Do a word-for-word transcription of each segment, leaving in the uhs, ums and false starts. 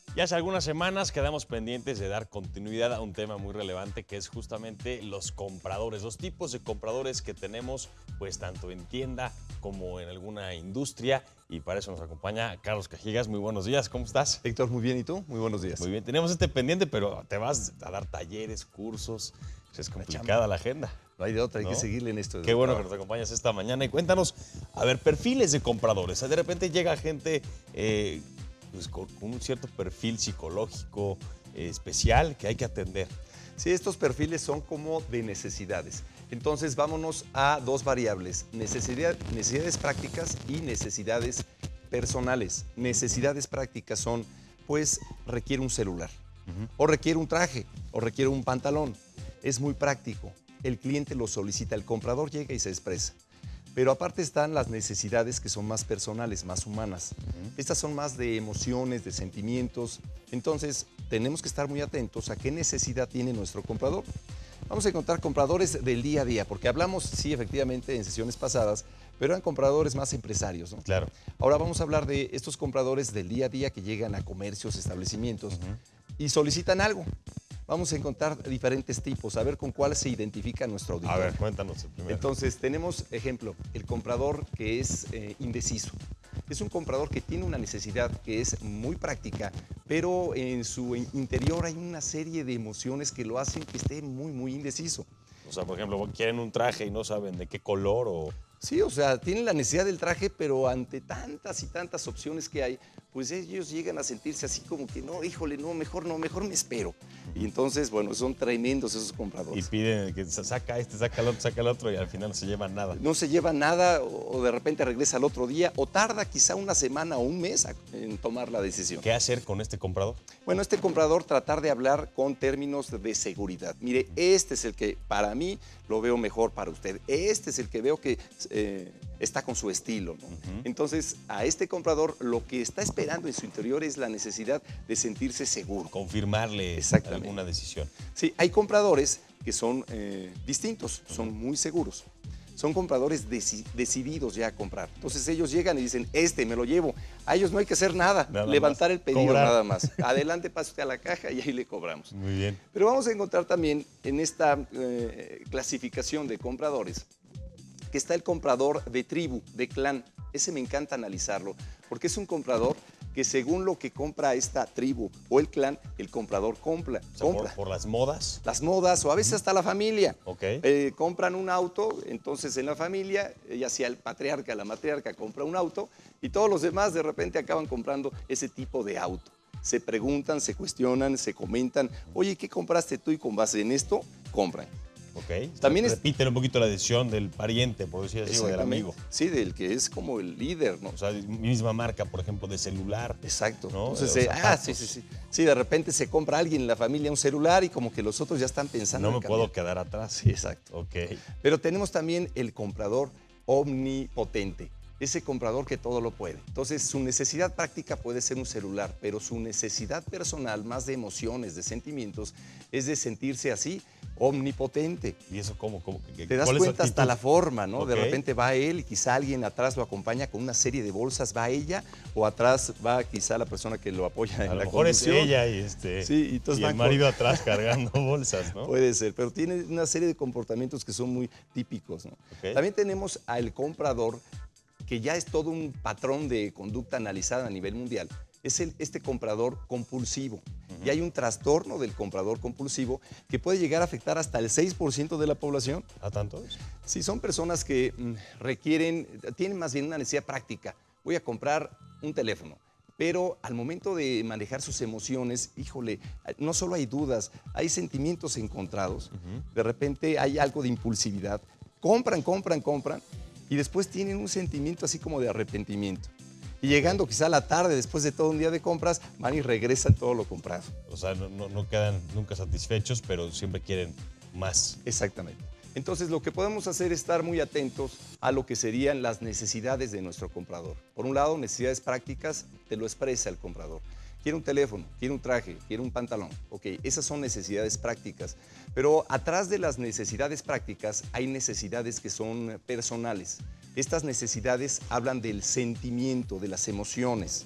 Ya hace algunas semanas quedamos pendientes de dar continuidad a un tema muy relevante que es justamente los compradores, los tipos de compradores que tenemos pues tanto en tienda como en alguna industria, y para eso nos acompaña Carlos Cajigas. Muy buenos días, ¿cómo estás? Héctor, muy bien, ¿y tú? Muy buenos días. Muy bien, tenemos este pendiente, pero te vas a dar talleres, cursos, es complicada la agenda. No hay de otra, hay ¿No? que seguirle en esto. Qué bueno que nos acompañas esta mañana y cuéntanos, a ver, perfiles de compradores. De repente llega gente eh, pues, con un cierto perfil psicológico eh, especial que hay que atender. Sí, estos perfiles son como de necesidades. Entonces, vámonos a dos variables, necesidad, necesidades prácticas y necesidades personales. Necesidades prácticas son, pues, requiere un celular, uh-huh. o requiere un traje, o requiere un pantalón. Es muy práctico. El cliente lo solicita, el comprador llega y se expresa. Pero aparte están las necesidades que son más personales, más humanas. Uh-huh. Estas son más de emociones, de sentimientos. Entonces, tenemos que estar muy atentos a qué necesidad tiene nuestro comprador. Vamos a encontrar compradores del día a día, porque hablamos, sí, efectivamente, en sesiones pasadas, pero eran compradores más empresarios, ¿no? Claro. Ahora vamos a hablar de estos compradores del día a día que llegan a comercios, establecimientos, uh-huh. y solicitan algo. Vamos a encontrar diferentes tipos, a ver con cuál se identifica nuestro auditor. A ver, cuéntanos el primero. Entonces, tenemos, ejemplo, el comprador que es eh, indeciso. Es un comprador que tiene una necesidad que es muy práctica, pero en su interior hay una serie de emociones que lo hacen que esté muy, muy indeciso. O sea, por ejemplo, quieren un traje y no saben de qué color o... Sí, o sea, tienen la necesidad del traje, pero ante tantas y tantas opciones que hay, pues ellos llegan a sentirse así como que no, híjole, no, mejor no, mejor me espero. Y entonces, bueno, son tremendos esos compradores. Y piden que saca este, saca el otro, saca el otro y al final no se llevan nada. No se lleva nada o de repente regresa al otro día o tarda quizá una semana o un mes en tomar la decisión. ¿Qué hacer con este comprador? Bueno, este comprador tratar de hablar con términos de seguridad. Mire, este es el que para mí lo veo mejor para usted. Este es el que veo que eh, está con su estilo, ¿no? Uh-huh. Entonces, a este comprador lo que está esperando en su interior es la necesidad de sentirse seguro. Confirmarle alguna decisión. Sí, hay compradores que son eh, distintos, uh-huh. son muy seguros. Son compradores deci- decididos ya a comprar. Entonces ellos llegan y dicen, este me lo llevo. A ellos no hay que hacer nada, nada levantar más. el pedido Cobrar. nada más. Adelante, pase usted a la caja y ahí le cobramos. Muy bien. Pero vamos a encontrar también en esta eh, clasificación de compradores que está el comprador de tribu, de clan. Ese me encanta analizarlo, porque es un comprador que según lo que compra esta tribu o el clan, el comprador compra. O sea, compra. Por, por las modas. Las modas o a veces hasta la familia. Okay. Eh, compran un auto, entonces en la familia, ya sea el patriarca, la matriarca compra un auto y todos los demás de repente acaban comprando ese tipo de auto. Se preguntan, se cuestionan, se comentan, oye, ¿qué compraste tú? Y con base en esto, compran. Okay. También es... Repiten un poquito la decisión del pariente, por decir así, o del amigo. Sí, del que es como el líder, ¿no? O sea, misma marca, por ejemplo, de celular. Exacto. ¿No? Entonces, eh, ah, sí, sí, sí. Sí, de repente se compra alguien en la familia un celular y como que los otros ya están pensando No en me puedo quedar atrás. Sí, exacto. Ok. Pero tenemos también el comprador omnipotente. Ese comprador que todo lo puede. Entonces, su necesidad práctica puede ser un celular, pero su necesidad personal, más de emociones, de sentimientos, es de sentirse así, omnipotente. ¿Y eso cómo? cómo que, Te das cuenta hasta la forma, ¿no? Okay. De repente va él y quizá alguien atrás lo acompaña con una serie de bolsas, va ella, o atrás va quizá la persona que lo apoya en a la lo mejor conducción. Es ella y, este, sí, y, entonces y el marido con... atrás cargando bolsas, ¿no? Puede ser, pero tiene una serie de comportamientos que son muy típicos, ¿no? Okay. También tenemos al comprador que ya es todo un patrón de conducta analizada a nivel mundial, es el, este comprador compulsivo. Uh-huh. Y hay un trastorno del comprador compulsivo que puede llegar a afectar hasta el seis por ciento de la población. ¿A tantos? Sí, son personas que mm, requieren, tienen más bien una necesidad práctica. Voy a comprar un teléfono, pero al momento de manejar sus emociones, híjole, no solo hay dudas, hay sentimientos encontrados. Uh-huh. De repente hay algo de impulsividad. Compran, compran, compran. Y después tienen un sentimiento así como de arrepentimiento. Y llegando quizá a la tarde, después de todo un día de compras, van y regresan todo lo comprado. O sea, no, no, no quedan nunca satisfechos, pero siempre quieren más. Exactamente. Entonces, lo que podemos hacer es estar muy atentos a lo que serían las necesidades de nuestro comprador. Por un lado, necesidades prácticas, te lo expresa el comprador. Quiere un teléfono, quiere un traje, quiere un pantalón. Ok, esas son necesidades prácticas. Pero atrás de las necesidades prácticas hay necesidades que son personales. Estas necesidades hablan del sentimiento, de las emociones.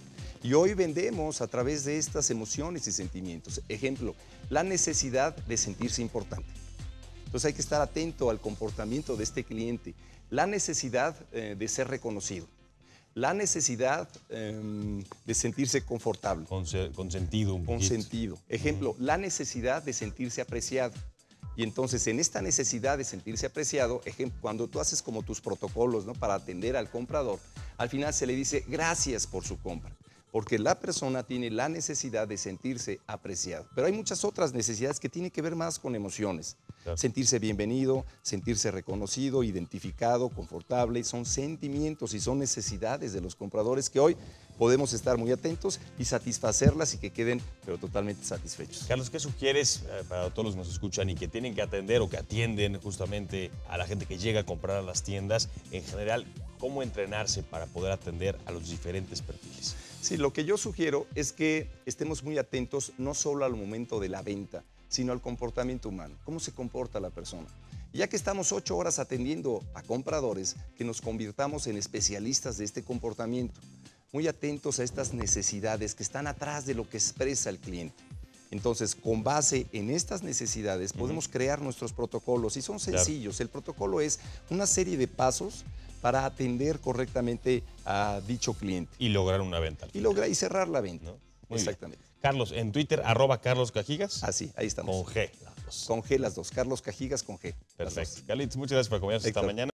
Y hoy vendemos a través de estas emociones y sentimientos. Ejemplo, la necesidad de sentirse importante. Entonces hay que estar atento al comportamiento de este cliente. La necesidad eh, de ser reconocido. La necesidad eh, de sentirse confortable. Con, con sentido un Con poquito. sentido. Ejemplo, uh-huh. la necesidad de sentirse apreciado. Y entonces en esta necesidad de sentirse apreciado, ejemplo, cuando tú haces como tus protocolos, ¿no?, para atender al comprador, al final se le dice gracias por su compra. Porque la persona tiene la necesidad de sentirse apreciado. Pero hay muchas otras necesidades que tienen que ver más con emociones. Claro. Sentirse bienvenido, sentirse reconocido, identificado, confortable. Son sentimientos y son necesidades de los compradores que hoy podemos estar muy atentos y satisfacerlas y que queden pero totalmente satisfechos. Carlos, ¿qué sugieres eh, para todos los que nos escuchan y que tienen que atender o que atienden justamente a la gente que llega a comprar a las tiendas? En general, ¿cómo entrenarse para poder atender a los diferentes perfiles? Sí, lo que yo sugiero es que estemos muy atentos no solo al momento de la venta, sino al comportamiento humano. ¿Cómo se comporta la persona? Y ya que estamos ocho horas atendiendo a compradores, que nos convirtamos en especialistas de este comportamiento, muy atentos a estas necesidades que están atrás de lo que expresa el cliente. Entonces, con base en estas necesidades, podemos uh-huh. crear nuestros protocolos y son sencillos. Claro. El protocolo es una serie de pasos para atender correctamente a dicho cliente. Y lograr una venta. Y lograr y cerrar la venta. ¿No? Muy Exactamente. Bien. Carlos, en Twitter, arroba Carlos Cajigas. Así, ahí estamos. Con G, las dos. Con G las dos. Carlos Cajigas con G. Perfecto. Carlitos, muchas gracias por acompañarnos esta mañana.